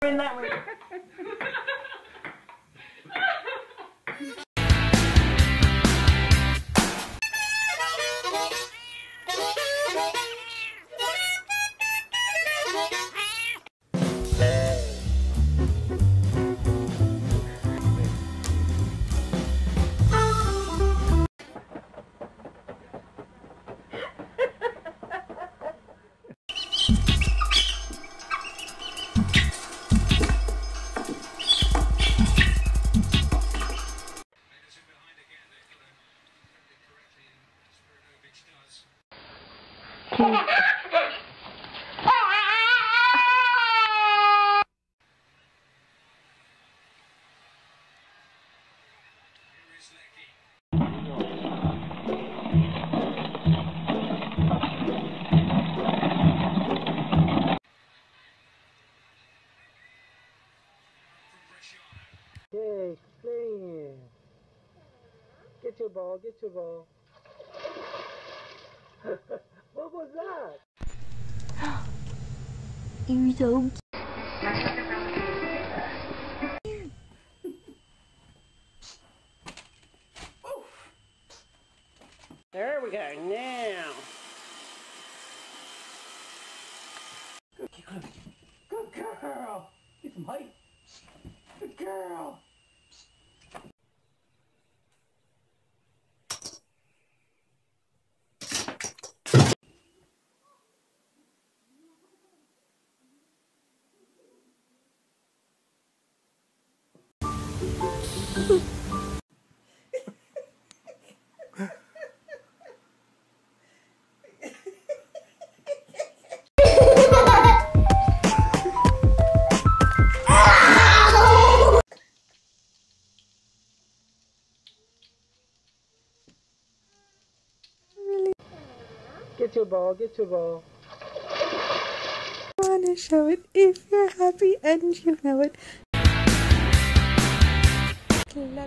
In that way. Okay, playing. Get your ball, get your ball. What was that? You're so There we go, now. Good girl. Get some height. Good girl. Get your ball, get your ball. I wanna show it if you're happy and you know it. Clap.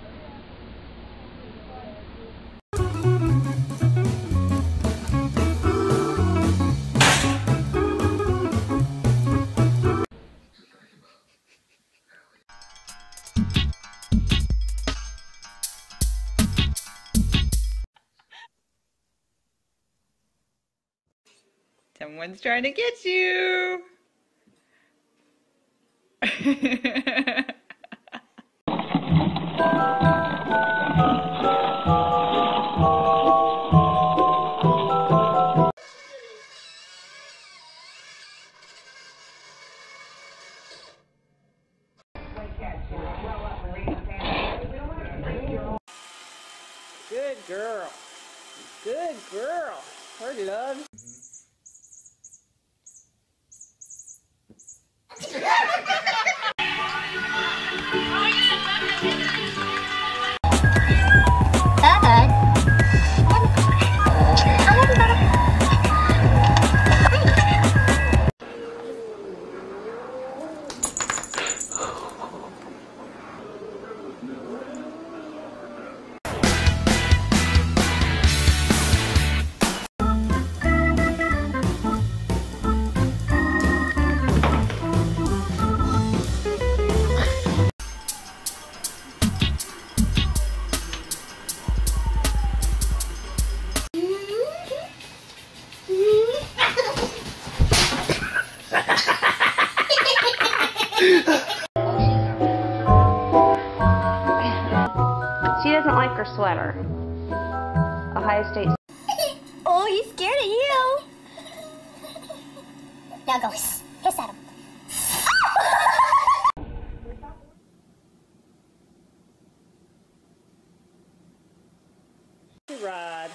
Someone's trying to get you. Good girl. Good girl. Her love. She doesn't like her sweater. Ohio State. Oh, he's scared of you. Now go hiss at him. Rod.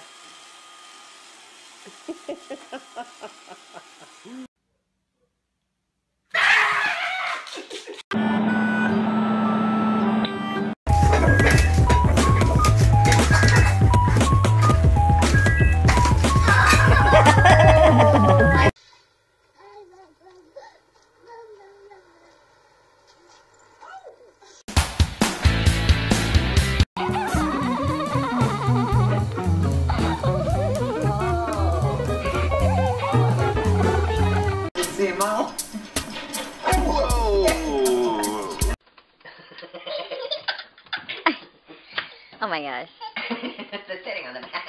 us. The sitting on the back.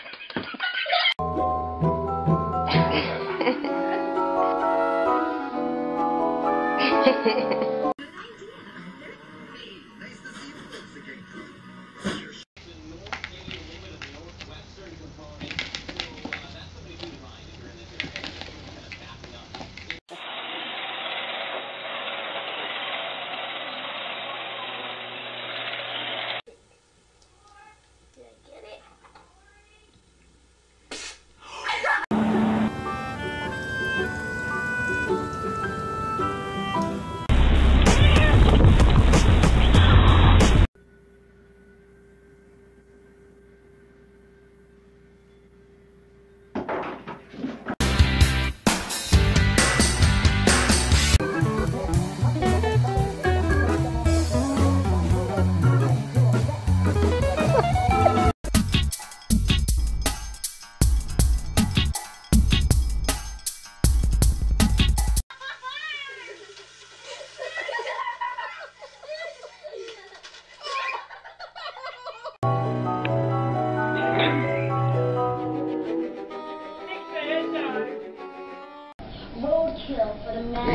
Roadkill for the man.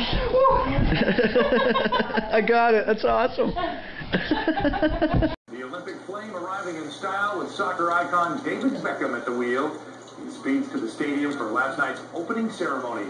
I got it. That's awesome. The Olympic flame arriving in style with soccer icon David Beckham at the wheel. He speeds to the stadium for last night's opening ceremony.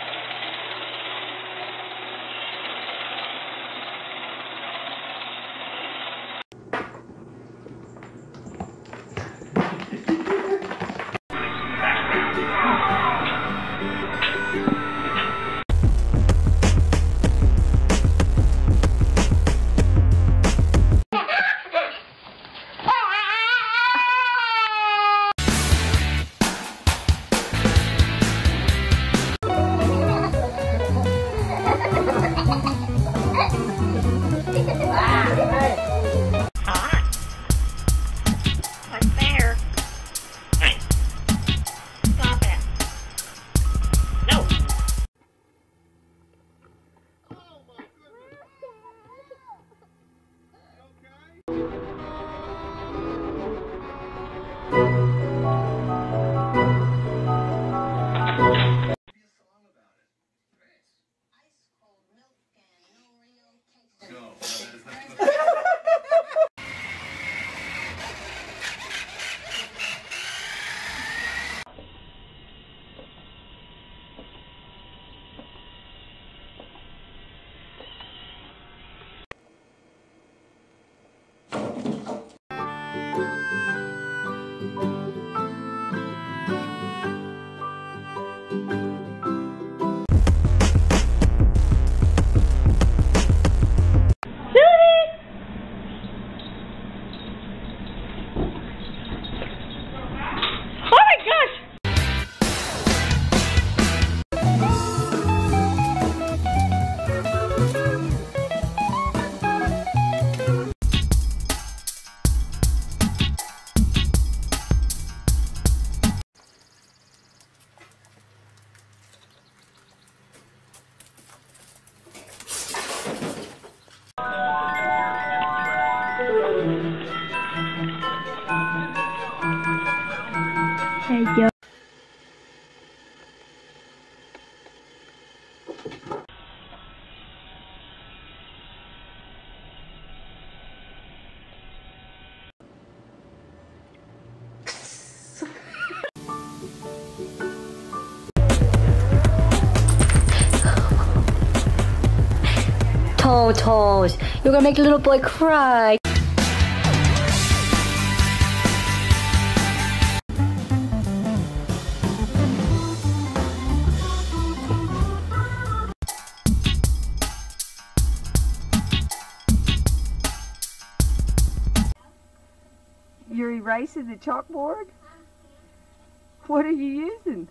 Toes, you're gonna make the little boy cry. You're erasing the chalkboard? What are you using?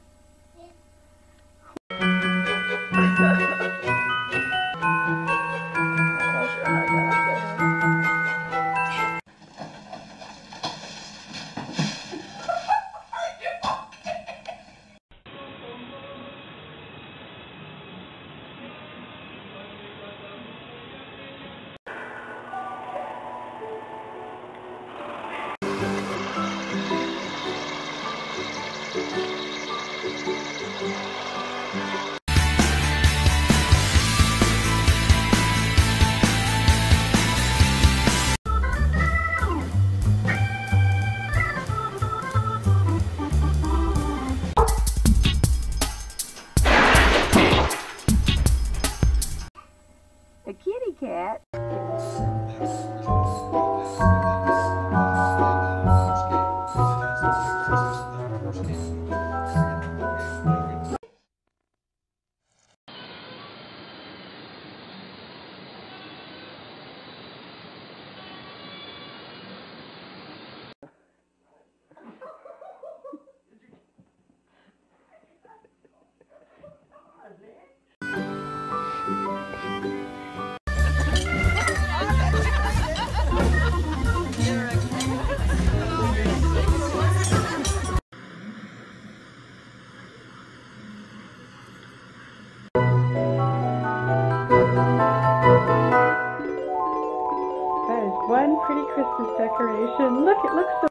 pretty Christmas decoration. Look, it looks so...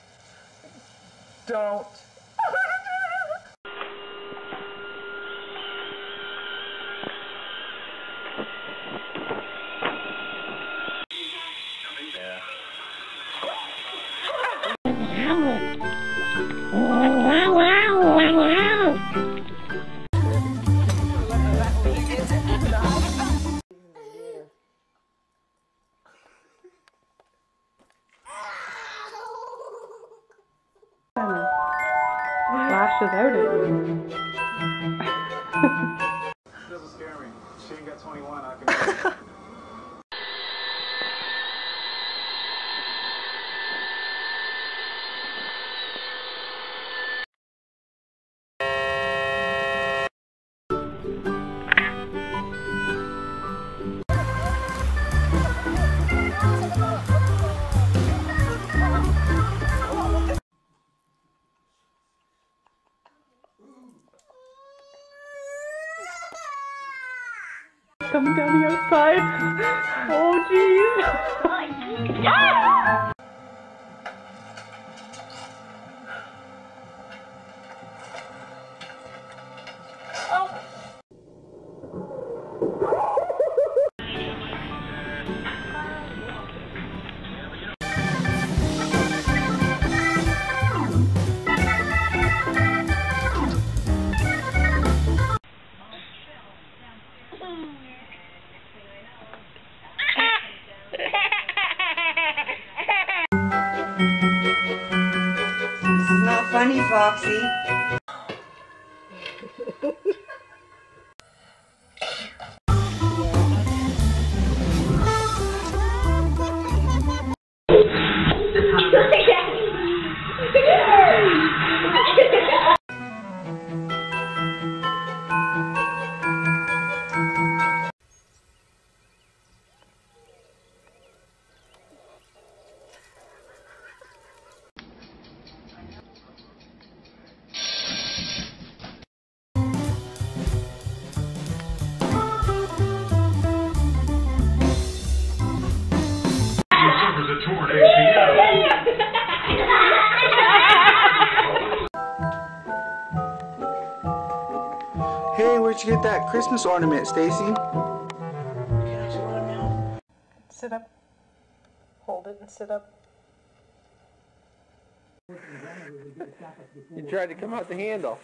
Don't. Lashes out at you. Doesn't scare me. She ain't got 21. I can. Coming down the outside. Oh, jeez. This is not funny, Foxy. Hey, where'd you get that Christmas ornament, Stacy? Sit up. Hold it and sit up. You tried to come out the handle.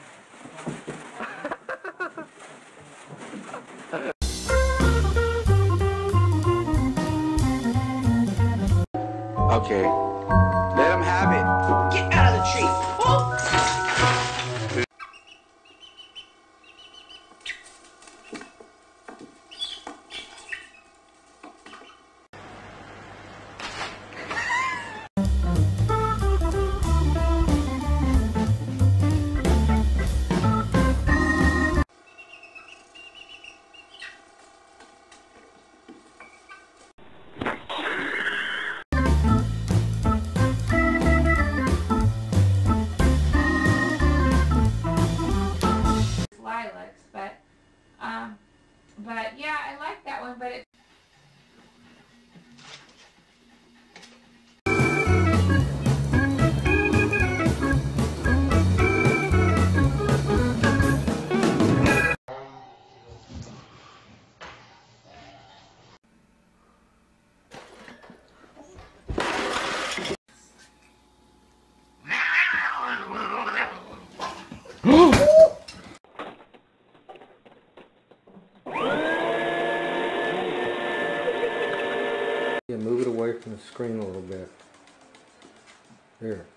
Okay, let him have it. Get out of the tree. Oh. Lilacs, but yeah, I like that one, but it Yeah, move it away from the screen a little bit. Here.